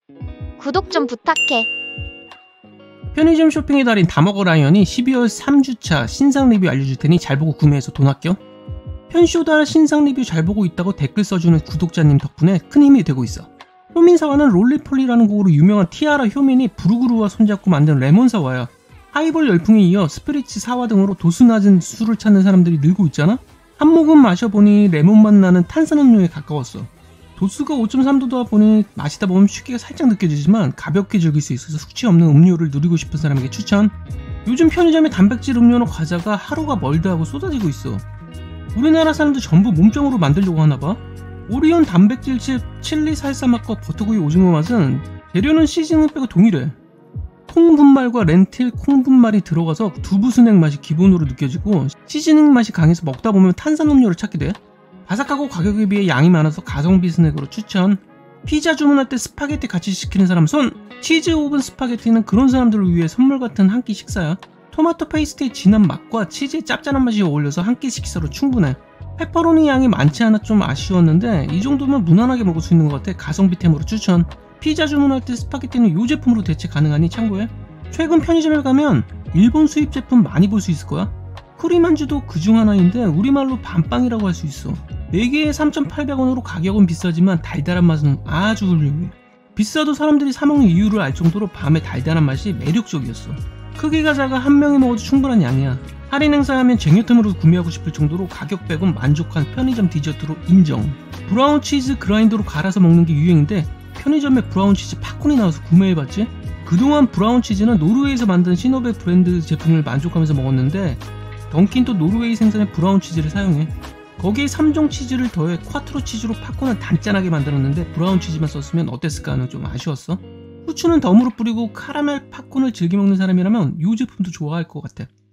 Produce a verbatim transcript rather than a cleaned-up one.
구독 좀 부탁해. 편의점 쇼핑의 달인 다먹어라이언이 십이월 삼 주차 신상 리뷰 알려줄 테니 잘 보고 구매해서 돈 아껴. 편쇼달 신상 리뷰 잘 보고 있다고 댓글 써주는 구독자님 덕분에 큰 힘이 되고 있어. 효민사와는 롤리폴리라는 곡으로 유명한 티아라 효민이 부르구루와 손잡고 만든 레몬사와야. 하이볼 열풍에 이어 스피리츠 사와 등으로 도수 낮은 술을 찾는 사람들이 늘고 있잖아? 한 모금 마셔보니 레몬맛 나는 탄산음료에 가까웠어. 도수가 오 점 삼 도다 보니 마시다 보면 취기가 살짝 느껴지지만 가볍게 즐길 수 있어서 숙취 없는 음료를 누리고 싶은 사람에게 추천. 요즘 편의점에 단백질 음료나 과자가 하루가 멀다 하고 쏟아지고 있어. 우리나라 사람들 전부 몸짱으로 만들려고 하나봐. 오리온 단백질칩 칠리 살사 맛과 버터구이 오징어 맛은 재료는 시즈닝 빼고 동일해. 콩분말과 렌틸 콩분말이 들어가서 두부 스낵 맛이 기본으로 느껴지고 시즈닝 맛이 강해서 먹다 보면 탄산음료를 찾게 돼. 바삭하고 가격에 비해 양이 많아서 가성비 스낵으로 추천. 피자 주문할 때 스파게티 같이 시키는 사람 손! 치즈 오븐 스파게티는 그런 사람들을 위해 선물 같은 한 끼 식사야. 토마토 페이스트의 진한 맛과 치즈의 짭짤한 맛이 어울려서 한 끼 식사로 충분해. 페퍼로니 양이 많지 않아 좀 아쉬웠는데 이 정도면 무난하게 먹을 수 있는 것 같아 가성비템으로 추천. 피자 주문할 때 스파게티는 이 제품으로 대체 가능하니 참고해. 최근 편의점에 가면 일본 수입 제품 많이 볼 수 있을 거야. 쿠리만주도 그중 하나인데 우리말로 밤빵이라고 할 수 있어. 네 개에 삼천팔백 원으로 가격은 비싸지만 달달한 맛은 아주 훌륭해. 비싸도 사람들이 사먹는 이유를 알 정도로 밤의 달달한 맛이 매력적이었어. 크기가 작아 한 명이 먹어도 충분한 양이야. 할인 행사하면 쟁여템으로 구매하고 싶을 정도로 가격 빼곤 만족한 편의점 디저트로 인정. 브라운 치즈 그라인더로 갈아서 먹는 게 유행인데 편의점에 브라운 치즈 팝콘이 나와서 구매해봤지? 그동안 브라운 치즈는 노르웨이에서 만든 시노베 브랜드 제품을 만족하면서 먹었는데 던킨도 노르웨이 생산의 브라운 치즈를 사용해. 거기에 삼 종 치즈를 더해 콰트로 치즈로 팝콘을 단짠하게 만들었는데 브라운 치즈만 썼으면 어땠을까 하는 좀 아쉬웠어. 후추는 덤으로 뿌리고 카라멜 팝콘을 즐겨 먹는 사람이라면 이 제품도 좋아할 것 같아.